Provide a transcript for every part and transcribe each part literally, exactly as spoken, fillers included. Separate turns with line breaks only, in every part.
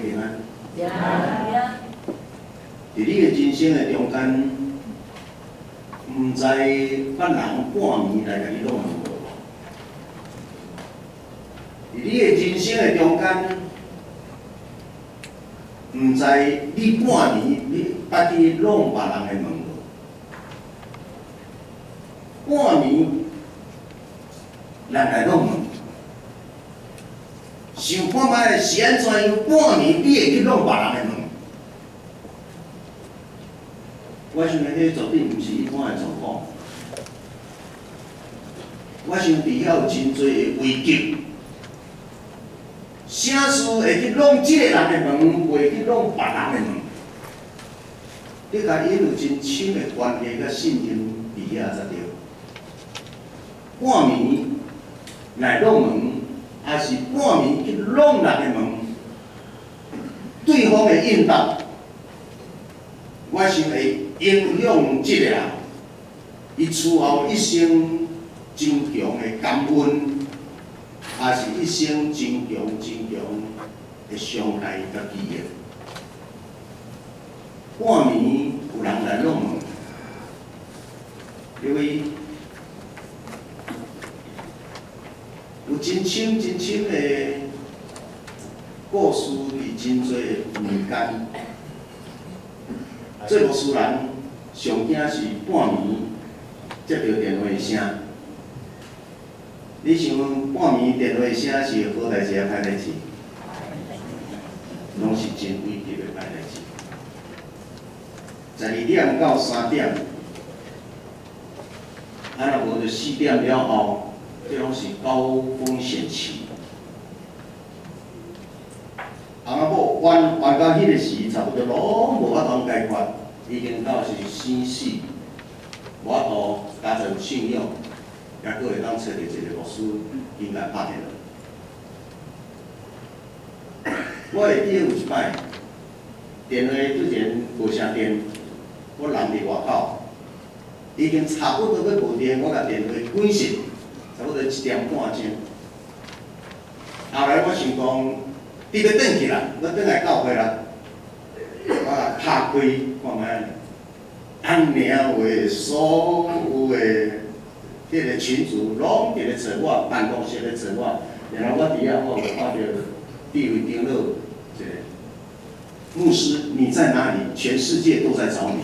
平安。
平安。
伫你的人生的中间，毋知别人半暝来甲你弄无？伫你的人生的中间，毋知你半暝你捌去弄别人的问无？半暝人来弄问。 想看卖是安怎样？半暝你会去弄别人的问？我想迄绝对毋是一般的状况。我想伫遐有真侪的危机，啥事会去弄即个人的问，袂去弄别人的问？你甲因有真深的关系甲信任伫遐才对。半暝来弄问。 还是半暝去弄人的问，对方的应答，我想会影响即个人，伊此后一生真强的感恩，也是一生真强真强的伤害甲记忆。半暝有人来弄问，因为。 有真深真深的故事，伫真侪民间。做牧师人上惊是半暝接到电话声。你想半暝电话声是好代志啊，歹代志？拢是真危急的歹代志。十二点到三点，啊若无就四点了后。 这拢是高风险期。翁仔某冤冤到迄个时，差不多拢无法通解决，已经到是生死，无法度加上信仰，也佫会当找到一个牧师，应该拍电话。我会记得有一摆，电话之前无啥电，我人伫外口，已经差不多要无电，我甲电话关熄。 差不多一点半钟，后来我想讲，你要转去啦，我转来教会啦，我来拍开看卖，按领话所有的迄个群主拢伫咧找我，办公室咧找我，然后我伫遐我有看到地位长老一个牧师，你在哪里？全世界都在找你。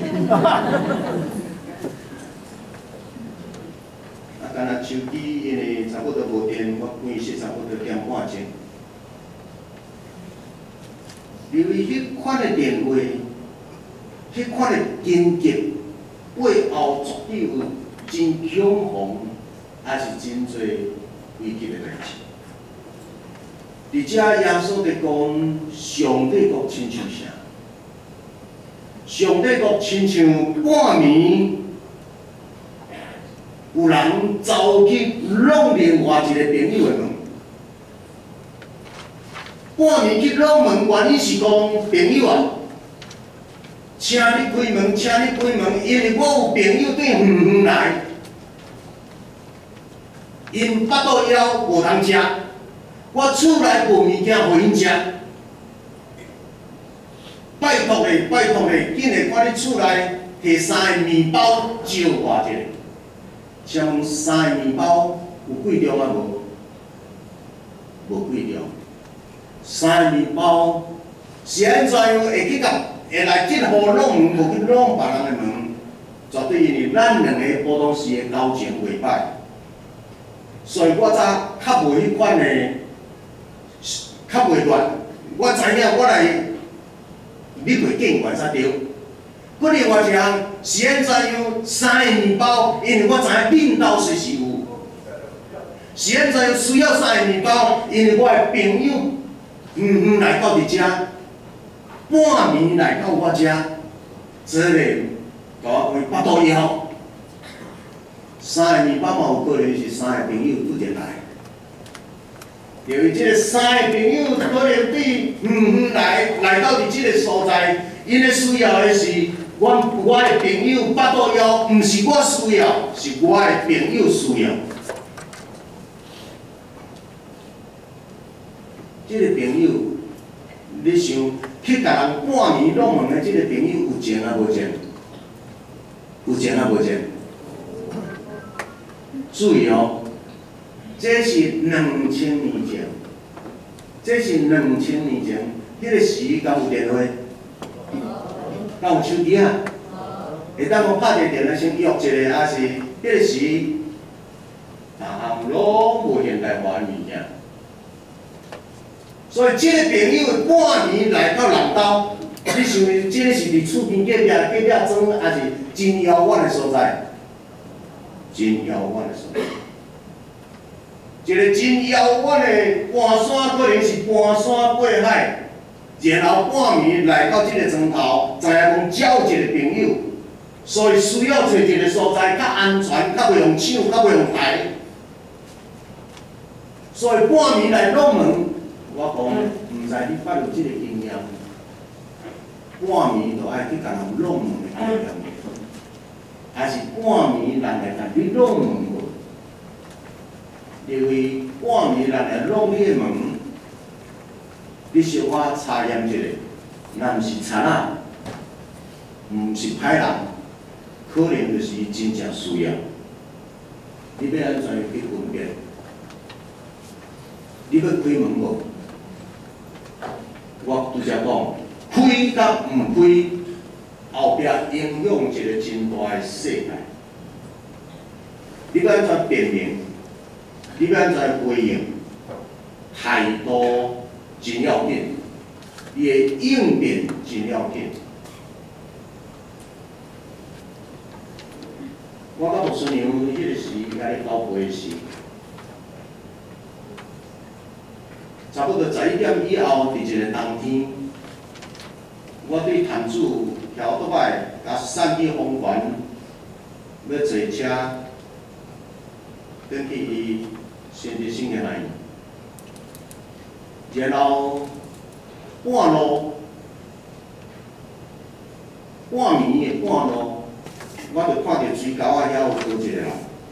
干那手机因为差不多无电，我关熄差不多点半钟。由于迄款的电话，迄款的紧急，背后绝对有真恐慌，也是真侪危急的代志。伫遮耶稣在讲，上帝国亲像啥？上帝国亲像半暝。 有人走去弄另外一个朋友的门，半暝去弄门，原因是讲朋友啊，请你开门，请你开门，因为我有朋友对远远来，因巴肚枵无通食，我厝内无物件互因食，拜托咧，拜托咧，紧来看你厝内摕三个面包招我一个。 请问三个面包有贵重啊无？无贵重。三个面包是安怎样会去甲会来即户弄无去弄别人的门？绝对因为咱两个普通时的交情袂歹，所以我早较无迄款的，较袂乱。我知影我来你袂见惯才对。 佮另外一项是安怎样三个面包，因为我知影恁兜随时有。是安怎样需要三个面包，因为我的朋友远远来到伫遮，半暝来到我遮，这个甲我讲巴肚枵。三个面包嘛有可能是三个朋友拄着来。由于即个三个朋友可能对远远来来到伫即个所在，因咧需要的是。 我我的朋友巴肚枵，毋是我需要，是我的朋友需要。这个朋友你想去甲人半暝拢问的即个朋友有情啊无情？有情啊无情？注意哦，这是两千年前，这是两千年前，迄、那个时敢有电话？敢有手机啊？会当我拍一个电话先约一个，还是迄个时，逐项拢无现代化的物件。所以，即个朋友半暝来到人兜，你想，即个是伫厝边隔壁，隔壁庄，还是真遥远的所在？真遥远的所在。一个真遥远的搬山，可能是搬山过海，然后半暝来到即个庄头，知影讲交一个朋友，所以需要找一个所在较安全，较袂用抢，较袂用抬。所以半暝来拢问，我讲，毋知你捌有即个经验，半暝就爱去甲人拢问的经验，还是半暝人来甲你拢问无？因为半暝人来拢你的门，你小可查验一下，若毋是贼仔，毋是歹人，可能就是真正需要。你要安怎去分辨？你要开门无？我拄则讲，开甲毋开，后壁影响一个真大的世界。你要安怎辨明？你要安怎回应？态度真要紧，伊的应变真要紧。我甲吴孙娘迄个时，甲你交陪时，差不多十一点以后，伫一个冬天，我对摊主调倒摆，甲送去丰原，要坐车，转去伊先至新年来，然后半路，半暝的半路，我就看到水沟仔遐有倒一个人，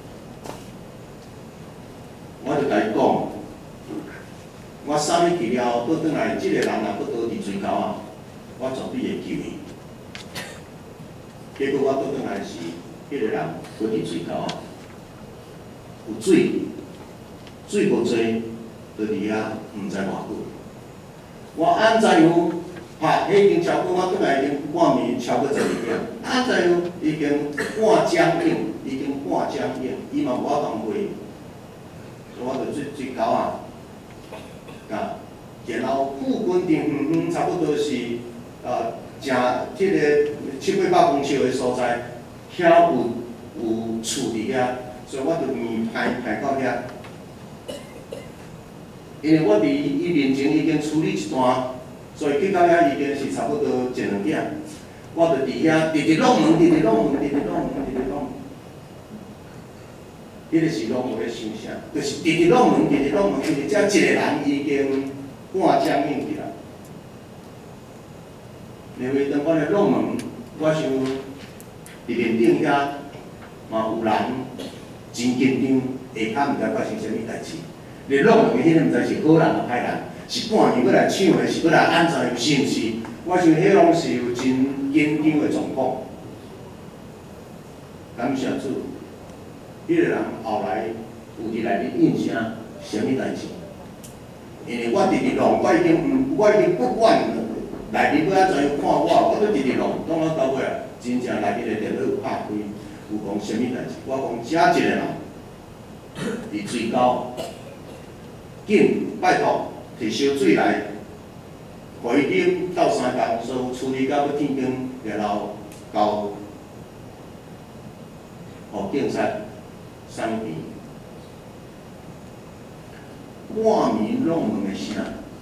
我就甲伊讲。我送伊去了，倒转来，即、这个人若搁倒伫水沟仔，我绝对会救伊。结果我倒转来是，迄、这个人搁伫水沟仔，有水，水无多，就伫遐，毋知偌久。我按怎样拍？迄已经超过我转来已经半暝，超过十二点。按怎样已经半将硬，已经半将硬，伊嘛无法当回，所以我就水水沟仔。啊，然后附近伫远远差不多是呃，正即个七八百公尺的所在，遐有有厝伫遐，所以我就面排排到遐。因为我伫伊面前已经处理一段，所以去到遐已经是差不多一两点，我就伫遐直直弄门，直直弄门，直直弄门，直直弄门。迄个是拢无咧想啥，就是直直弄门，直直弄门，因为遮一个人已经半僵硬去啦。因为当我咧弄门，我想伫面顶遐嘛有人真紧张，下骹毋知发生啥物代志。咧弄门迄个毋知是好人啊歹人，是半暝要来抢的，是要来安怎的，是毋是？我想迄拢是有真紧张的状况。感谢主。迄个人后来有伫内面应声，啥物代志？因为我直直弄，我已经毋，我已经不管内面要安怎样看我，我都直直弄，弄到到尾啊，真正内面的电脑有拍开，有讲啥物代志？我讲遮一个人伫水沟，紧拜托摕烧水来，互伊啉斗三工，所以处理到要天光，然后交互警察。送伊，半暝弄门的声，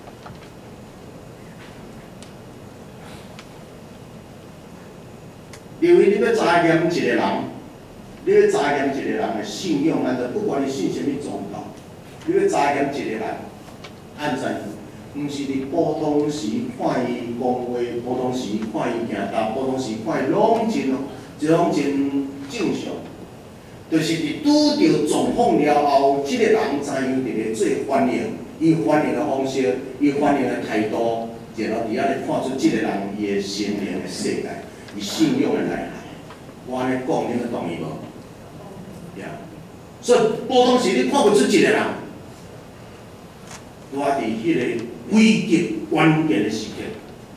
因为你要查验一个人，你要查验一个人的信用，安怎不管你信啥物宗教，你要查验一个人，安怎？毋是伫普通时看伊讲话，普通时看伊行道，普通时看伊拢真，即拢真正常。就是伫拄着状况了后，即、这个人知影伫咧做反应，伊反应的方式，伊反应的态度， 然后伫遐咧看出即个人伊的心灵的世界，伊信仰的内涵。我安尼讲，你们同意无？呀，所以无当时你看不出一个人，我伫迄个危急关键的时刻。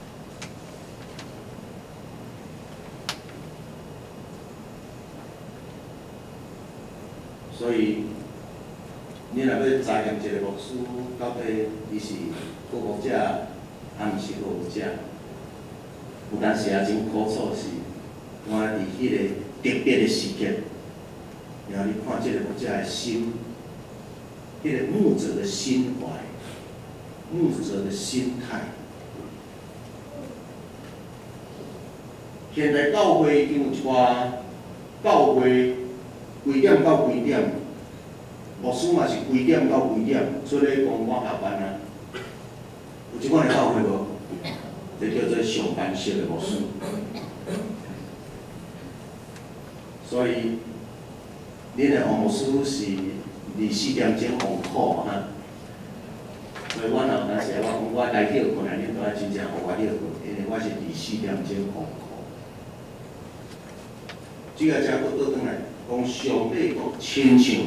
所以，你若要查验一个牧师到底伊是告牧者，还毋是告牧者，有当时也真苦楚是，我伫迄个特别的时刻，然后你看这个牧者的心，迄、那个牧者的心怀，牧者的心态。现在教会已经有一寡教会。 几点到几点？牧师嘛是几点到几点？做咧讲我下班啊。有即款的教会无？这叫做上班式的牧师。所以，恁的黄牧师是二四点钟on call哈。所以我若有当时我讲我来休困啊，恁都爱真正互我休困，因为我是二四点钟on call。这个才佫倒转来。 讲上帝国亲像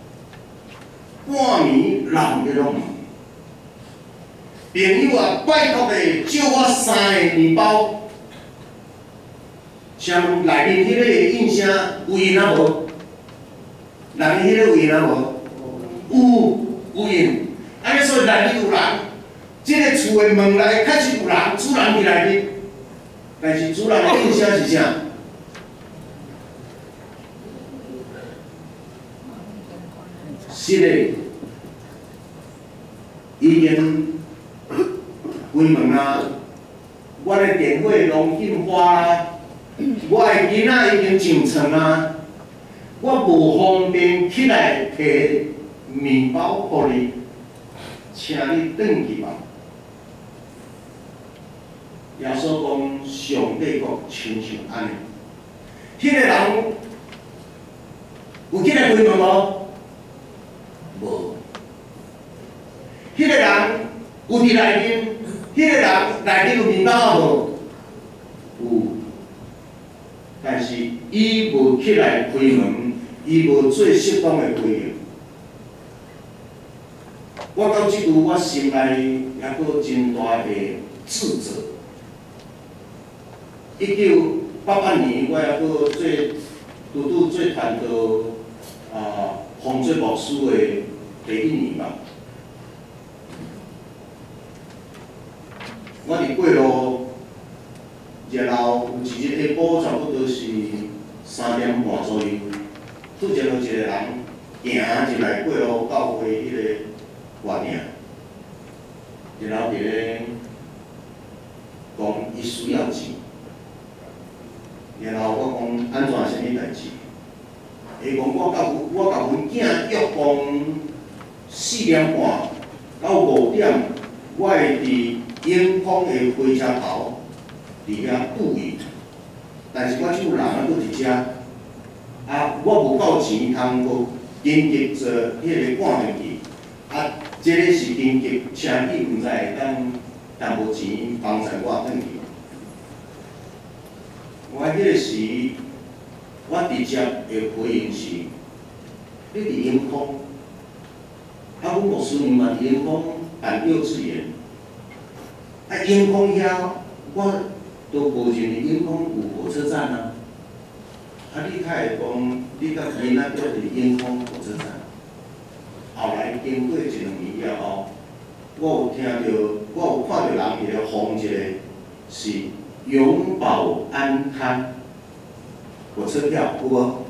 半暝人个拢，朋友啊，拜托咧，借我三个面包，像内面迄个印声有印啊无？内面迄个有印啊无？有有印，安尼所以内面有人，即、这个厝的门内确实有人，主人伫内面，但是主人的印声是啥？ 是嘞，已经关门啊！我的电话拢印花啊！我的囡仔已经上床啊！我无方便起来摕面包互你，请你转去吧。耶稣讲，上帝国亲像安尼，迄、那个人有起来开门无？ 无，迄、那个人有伫内面，迄、那个人内面有面包啊无？有，但是伊无起来开门，伊无做适当的回应。我到即阵，我心内也阁真大的自责。一九八八年，我也阁做拄拄做团到啊，奉做牧师的。 第一年吧，我伫过路，然后有一日下晡差不多是三点半左右，拄着有一个人行入来过路到会迄个外面，然后伫咧讲伊需要钱，然后我讲安怎啥物代志？伊讲我甲我甲阮囝约讲。 四点半到五点，我会伫永康的火车头伫遐等伊。但是我即有人啊，佫伫遮，啊，我无够钱通佫紧急做迄个赶转去。啊，即个是紧急，请你毋知会当当无钱帮衬我转去。我迄个时，我直接的回应是：你伫永康。 啊，阮牧师娘嘛伫永康办幼稚园，啊，永康遐我都无认为永康有火车站啊。啊，你才会讲，你甲囡仔住伫永康火车站。后来经过一两年了后，我有听到，我有看到人伫咧封一个是永保安康火车票，有无？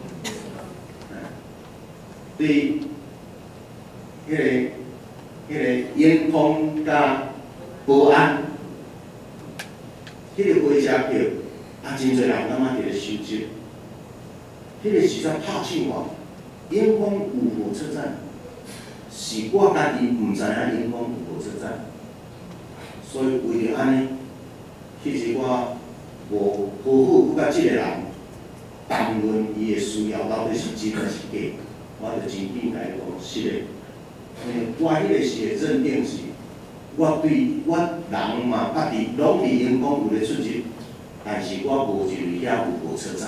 对。 迄、那个、迄、那个永康甲保安，迄、那个火车票，啊，真侪人感觉伫咧收集。迄、那个实在拍手啊！永康有火车站，是我家己毋知影永康有火车站，所以为着安尼，其实我无好好甲即个人谈论伊的需要到底是真还是假，我就真紧来讲是的。 嗯，我迄个是会认定是我对我人嘛，捌伫拢伫员工有咧出入，但是我无入去遐有火车站。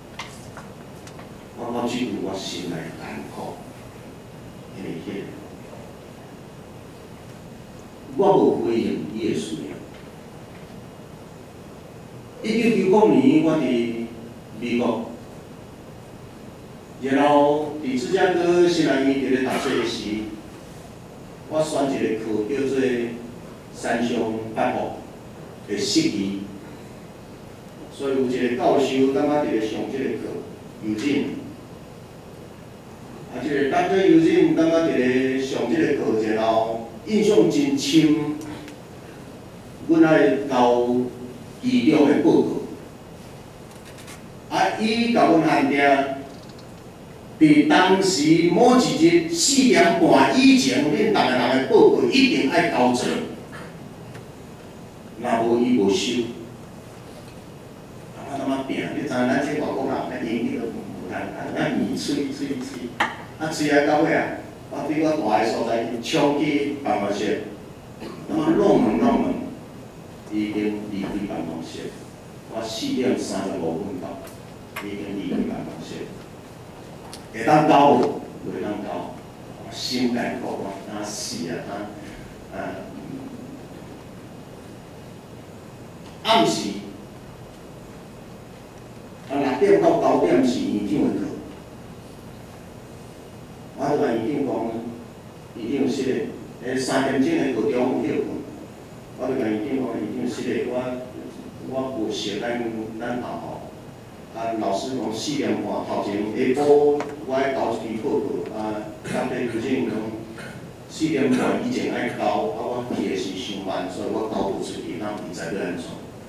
我我即句我心内难过，因为迄、那個、我无回应伊诶需要。一九九九年，我伫美国，然後伫芝加哥新南醫伫咧讀冊時，我選一個課叫做三商八福的釋義，所以有一個教授感覺伫咧上即個課，尤進，啊，即個當做尤進感覺伫咧上即個課，然後印象真深，阮愛交其中的報告。 啊！伊甲阮限定，伫當時某一日四點半以前，恁逐個人的報告一定愛交出，若無伊無收。啊！我感覺拼，你知影咱這外國人咧，英語都無通，啊，咱耳喙喙喙，啊，喙啊到尾啊，我對我大個所在衝去辦公室，咁啊弄門弄門，已經離開辦公室，我四點三十五分到。 已經離開辦公室，會當交無？袂當交，心肝苦啊，當死啊，當啊！暗時啊六點到九點是院長的課，我就甲院長講，院長說咧，誒三點鐘的課中有休困，我就甲院長講，院長說咧，我我無熟咱咱後後。 啊，老師講四點半頭前下晡我愛交一支報告，啊，當地尤進講四點半以前愛交，啊，我去的是上班，所以我交不出去，咱唔知要安怎。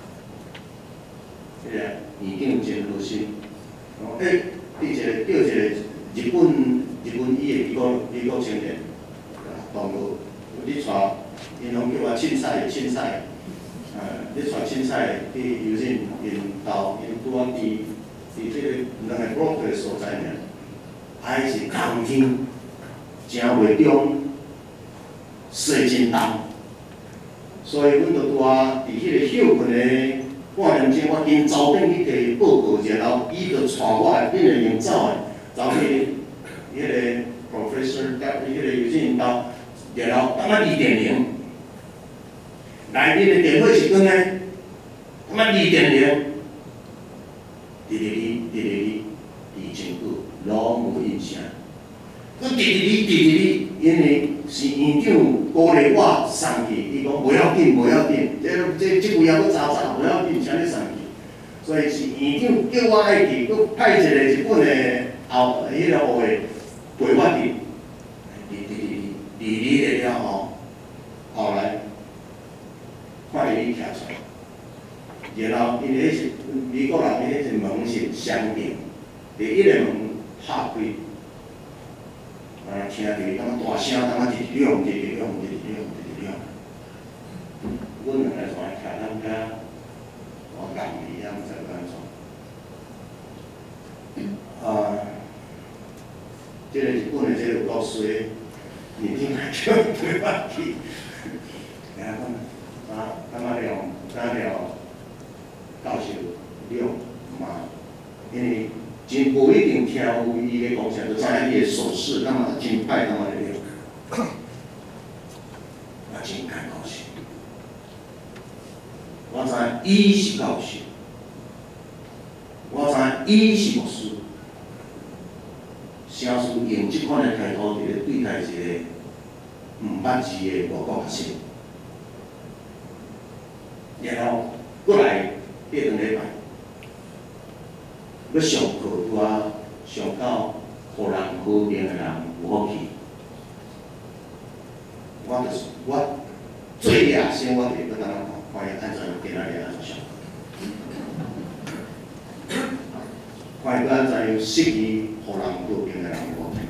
迄個院長真好心，講誒，你一個叫一個日本日本醫的美國美國青年，同學，你帶，因攏叫我凊彩凊彩，啊，你帶凊彩去尤進因兜，因拄啊佇。 伫即個兩個 block 的所在呢，還是冬天，正月中，雪真重，所以阮就拄啊，伫迄個休困的半點鐘，我緊走轉去摕報告，然後伊就帶我來，變成用走的，走去迄個 professor 甲迄個尤進兜，然後當啊二點零，來你的電話是講呢，當啊二點零。 直直哩，直直哩，佇真久，攏無印象。佮直直哩，直直哩，因為是院長鼓勵我送去，伊講袂要緊，袂要緊，這這這位還佫查查，袂要緊，請你送去。所以是院長叫我愛去，佮派一個日本的後迄個學的陪我去，直直哩，直直了後，後來看伊徛出來。 然後因為迄是美國人，迄是門是雙定，第一個門拍開，啊聽着感覺大聲，感覺直直響，直直響，直直響，直直響。阮兩個全徛咱遮，我講伊啊，毋知要安怎。啊，即個日本的即個老師，年輕人叫陪我去，然後啊，感覺了，感覺了。 教授了嘛，因為真無一定聽有伊咧講啥，就知影伊的手勢，感覺真歹，感覺了，我真感高興。我知伊是教授，我知伊是牧師，誠使用即款的態度嚟對待一個毋捌字的外國學生，然後過來。 第兩禮拜，要上課拄啊，上到互人可憐的人有福氣。我就是我最野先，我哋要當看，看伊安怎用今仔日安怎上課，看伊安怎用適宜互人可憐的人有福氣。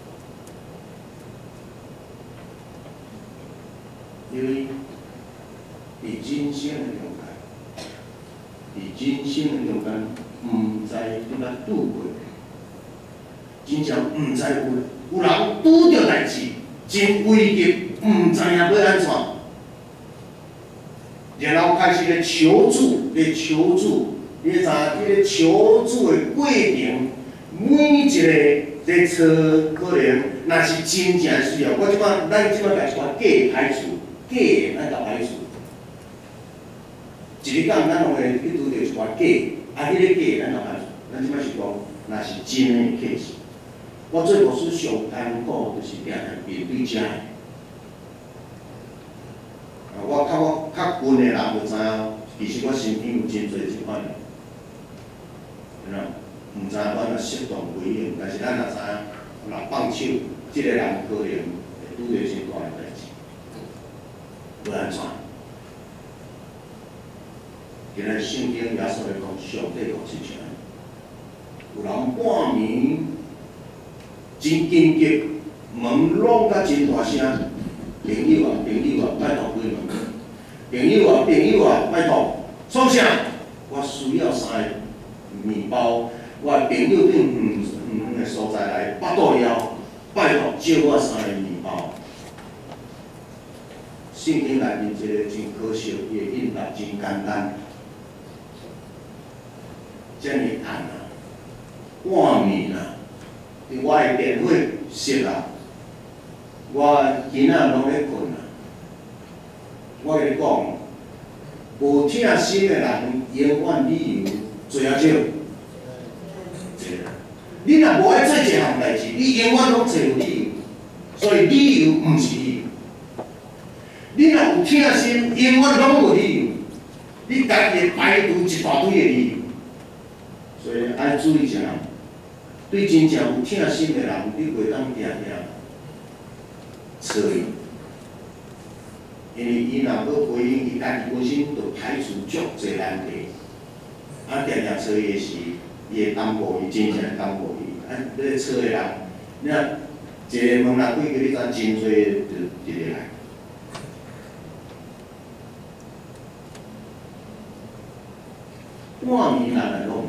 因為你真心的了解。 伫人生的中間，毋知點樣度過，真正毋知有有人拄着代志，真危急，毋知影要安怎， 然后开始咧求助，咧求助，你知影，迄个求助的过程，每一个咧找可能，若是真正需要，我即摆咱即摆来一寡假排除，假的咱甲排除。一日讲，咱拢会去拄着一寡假，啊，迄个假咱甲排除。咱即摆是讲，若是真的客气。我做牧师上艰苦，就是定定面对遮个。啊，我较我较近的人就知影，其实我身边有真侪即款的，然后毋知影我若适当回应，但是咱若知影，若放手，即、這个人可能会拄着真大的代志，不安怎？今日圣经耶稣来讲，上帝讲是啥？有人半暝真紧急，门拢甲真大声。朋友啊，朋友啊，拜托开门。朋友啊，朋友啊，拜托，创啥？我需要三个面包。我的朋友伫远远的所在来巴肚枵，拜托借我三个面包。圣经内面一个真可惜，伊的应答真简单，遮尔暗啊，半暝啊，伫我的电话熄啊。我囡仔拢咧困啊！我甲你讲，无疼心的人永远理由最啊少。你若无爱做一项代志，你永远拢找有理由。所以理由毋是理由。你若有疼心，永远拢无理由。你家己会排除一大堆的理由。所以爱注意一项，对真正有疼心的人，你袂当定定。找伊，因为伊若要回应，伊家己本身就排除足侪难题，啊，定定找伊的是，伊会担保伊，真正会担保伊。啊，你找的人，你若一个问若几个，你知真侪就一个来。半暝人来弄。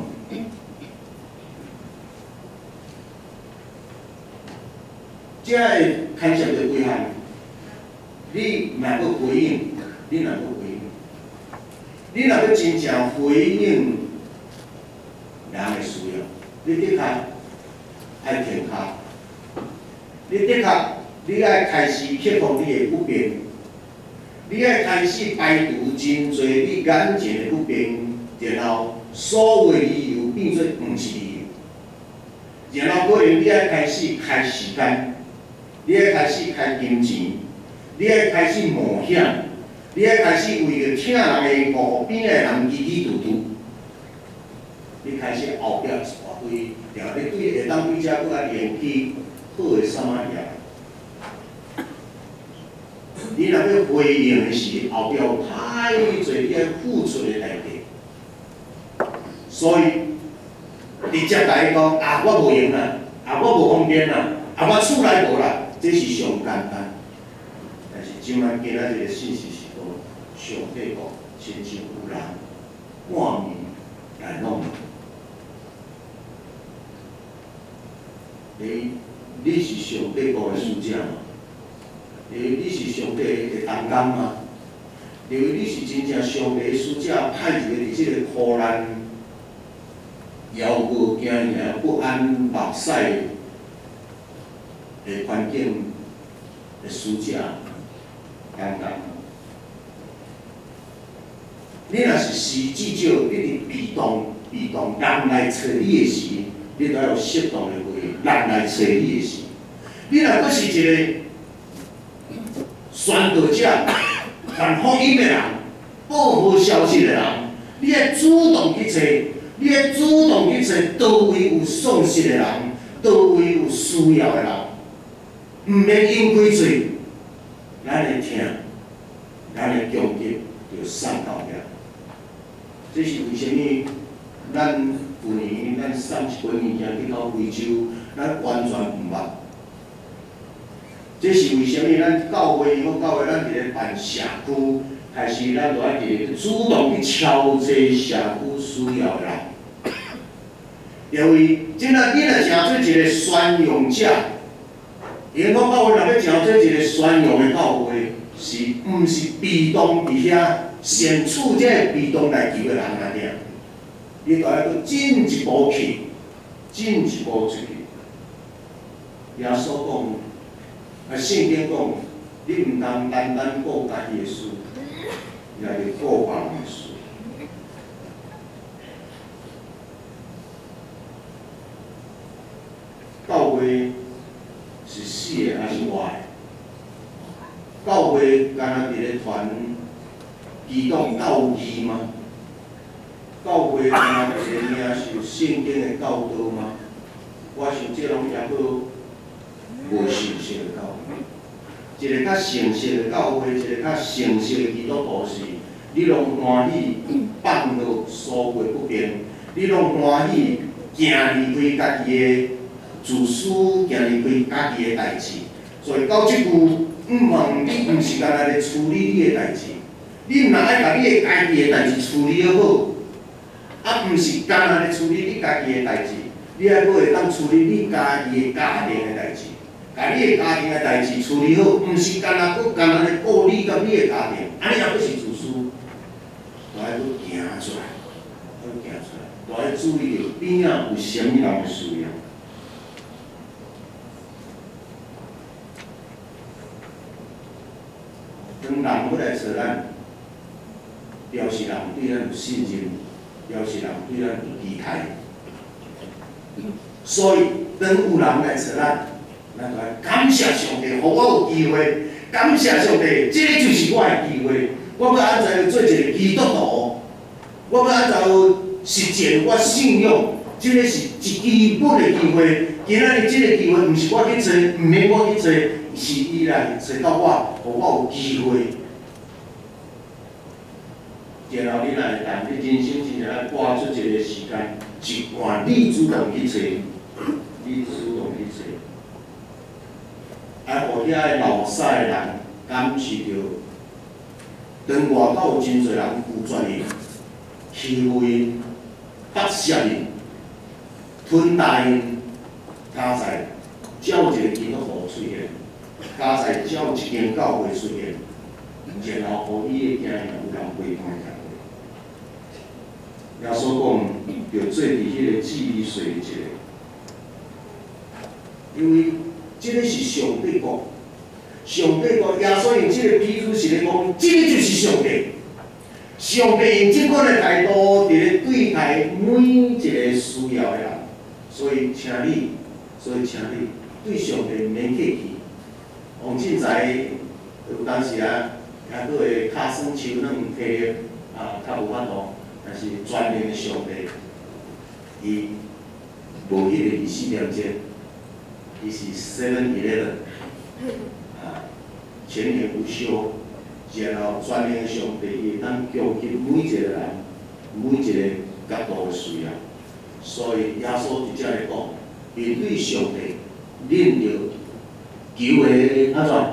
这个牵涉着几项，你若要回应，你若要回应，你若要真正回应人的需要，你的确爱停卡，你的确你爱开始克服你的不便，你爱开始排除真侪你眼前的不便，然后所有的理由变做毋是理由，然后可能你爱开始开时间。你要开始开金钱，你要开始冒险，你要开始为着疼人的路边的人起起堵堵，你开始后壁一大堆，然后你对会当对遮搁来连起好的什么样？你若要回应的是后壁有太侪你要付出的代价，所以直接来讲啊，我无用啦，啊，我无方便啦，啊，我厝内无啦。这是上简单，但是今晚今仔日的信息是讲，上帝讲，亲像有人半暝来弄你，你是上帝讲的使者吗？你你是上帝的同工吗？因为你是真正上帝的使者，派入伫即个苦难、遥无惊惶、不安、目屎。的环境的使者，刚刚，你若是时至少，你伫被动被动人来找你的时，你都要有适当的回应。人来找你的时，你若阁是一个宣导者、传福音的人、报好消息的人，你要主动去找，你要主动去找倒位有丧失的人，倒位有需要的人。毋免因规罪，咱的听，咱的攻击就送到遐。这是为虾米？咱去年咱送一本物件去到非洲，咱完全毋捌。这是为虾米？咱教会或教会咱伫咧办社区，开始咱就爱伫主动去敲这社区需要的人。因为即个你若成做一个宣扬者。因讲教会若要成做一个宣扬的教会， 是毋是被动伫遐先处这个被动来求的人安尼？你着爱搁进一步去，进一步出去。耶稣讲，啊，圣经讲，你毋通单单顾家己的事，也要顾别人的事。教会是死的还是活的？教会敢若伫咧传基督教义吗？教会敢若伫咧领受圣经的教导吗？我想这拢也好无成熟的教会。一个较成熟的教会，一个较成熟的基督徒是，你拢欢喜放落所有不变，你拢欢喜行离开家己的自私，行离开家己的代志。所以到即句，毋问你毋是干那咧处理你的代志，你若爱甲你的家己的代志处理好，啊，毋是干那咧处理你家己的代志，你还佫会当处理你家己的家庭的代志。甲你的家庭的代志处理好，毋是干那佫干那咧顾你甲你的家庭，安尼也佫是自私，都爱佫行出来，佫行出来，都爱注意着边仔有啥物人的需要。当人要来找咱，表示人对咱有信任，表示人对咱有期待。所以，当有人来找咱，咱就要感谢上帝，互我有机会。感谢上帝，这个就是我的机会。我要安怎做一个基督徒？我要安怎实践我信仰？这个是一基本的机会。今仔日这个机会，毋是我去找，毋免我去找，是伊来找到我，互我有机会。然后你若会当，你人生真正爱拨出一个时间，一半你主动去找，你主动去找。啊，互遐个老师的人感受到，当外口有真侪人拒绝伊、欺负伊、剥削伊、吞大因，加在叫一个基督徒出现，加在叫一间教会出现，然后互伊的囝儿有人陪伴教会。耶稣讲，着做伫迄个记忆水一个，因为。这个是上帝讲，上帝讲，耶稣用这个比喻是咧讲，这个就是上帝。上帝用这款的态度，伫咧对待每一个需要的人。所以，请你，所以请你对上帝免客气。王进财有当时啊，也佫会敲酸手软体啊，较无法度，但是全能的上帝，伊无迄个二十四点钟。伊是 Seven Eleven， 啊，全年无休，然后全能的上帝伊会当供给每一个人、每一个角度的需要。所以耶稣直接来讲，面对上帝，恁着求的安怎？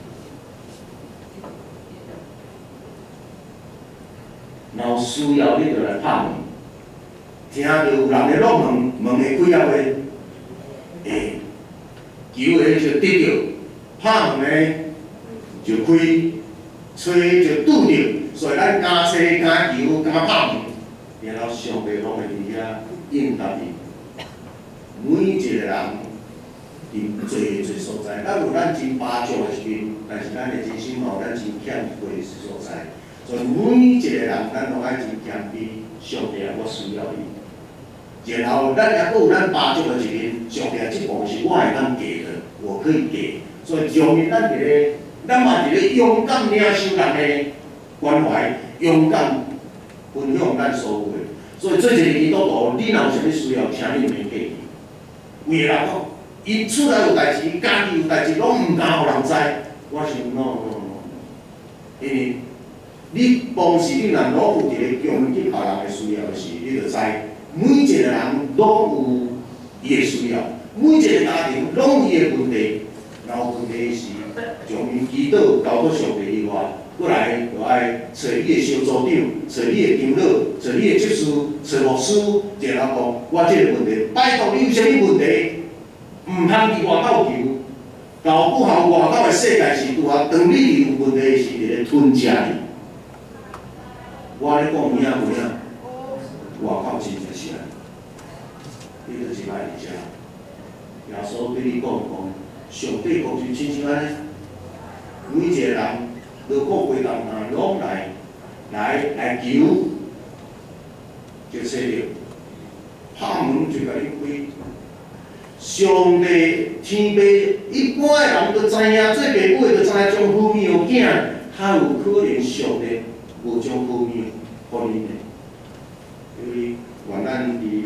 然后需要你着来拍门，听到有人咧弄门，门会开了未？会。求的就得到，拍门的就开，吹就拄着，所以咱敢找、敢求、敢拍门，然后上帝拢会伫遐应答伊。每一个人伫做做所在，咱有咱真巴掌的一面，但是咱的真心嘛有咱真欠亏的所在。所以每一个人，咱拢爱真谦卑，上帝啊，我需要伊。然后咱也佫有咱巴掌的一面，上帝啊，这部是我会当给的，我可以给。所以上面咱伫咧，咱嘛伫咧勇敢领受人的关怀，勇敢分享咱所有的。所以做一个基督徒，你若有啥物需要，请你免客气。有个人讲，伊厝内有代志，伊家己有代志，拢毋敢互人知。我想 no no no， 因为你帮是你若攞有一个供给别人的需要时，你就知。每一个人拢有伊的需要，每一个家庭拢有伊的问题。然后问题是，从因祈祷交到上帝以外，过来就爱找你的小组长，找你的长老，找你的执事，找牧师，然后讲我这个问题，拜托你有啥物问题，毋通伫外口求， 搞不好外口的世界是拄啊，当你有问题是伫咧吞食你。我咧讲有影无影？外口真正是安尼，你就是歹伫遮。耶稣对你讲讲，上帝讲就亲像安尼，每一个人如果规工啊拢来来来求，就说着拍门就甲你开。上帝天父一般的人都知影，做爸母的就知影将好物互囝，how有可能上帝无将好物互恁呢？因为原咱伫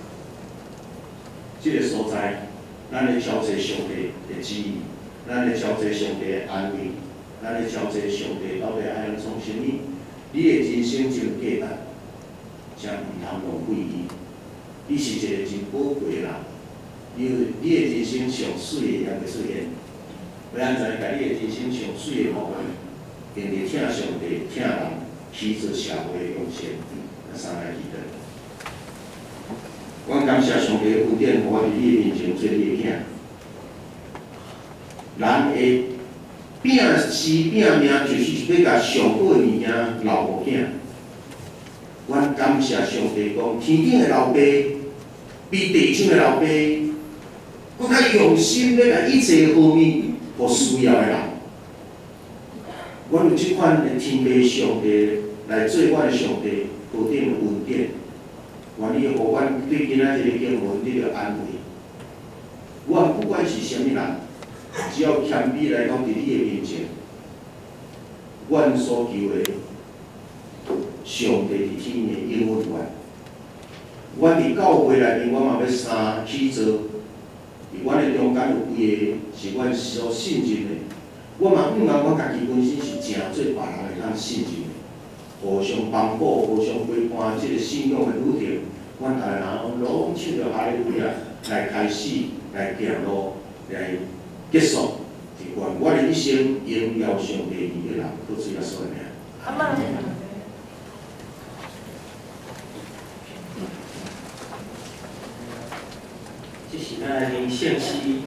即个所在，咱会超济上帝的旨意，咱会超济上帝的安慰，咱会超济上帝到底爱咱创啥物？你的人生真价值，才毋通浪费伊。你是一个真宝贵的人。因为你的人生上水的也袂出现，要安怎甲你的人生上水的部分，用伫听上帝、听人，起做社会的贡献，啊，三来记得。我感谢上帝的恩典，我伫你的面前做你的囝。人会拼死拼命，就是要甲上好的物件留互囝。阮感谢上帝讲，天顶的老爸比地上的老爸。我较用心要甲一切好物，互需要的人。阮有即款的天父上帝来做阮的上帝，保证恩典，愿意互阮对今仔日的经文你着安慰。阮不管是啥物人，只要谦卑来到伫你的面前，阮所求的上帝伫天的应允阮。阮伫教会内面，我嘛要三起做。伫阮的中间有几个是阮所信任的，我嘛毋讲我家己本身是诚做别人会当信任的，互相帮补、互相陪伴，即个信仰的路程，阮逐个人拢唱着哈利路亚来开始，来行路，来结束，是愿我的一生荣耀上帝伊的人，靠主耶稣的名。阿门。
这是咱灵性息